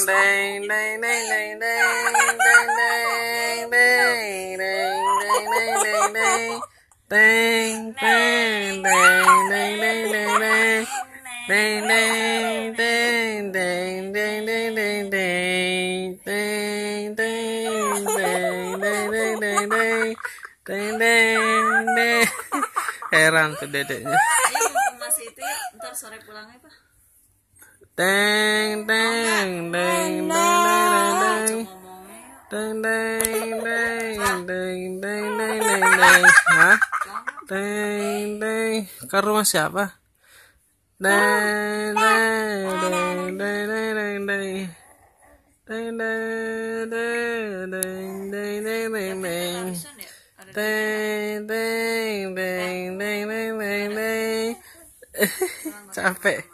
Heran tuh dedeknya. Masih itu ya, ntar sore pulangnya Pak. Deng deng deng deng deng deng deng deng deng deng deng deng. Hah? Deng deng. Ke rumah siapa? Deng deng deng deng deng deng. Deng deng deng deng deng deng deng deng. Deng deng deng deng deng deng deng. Capek.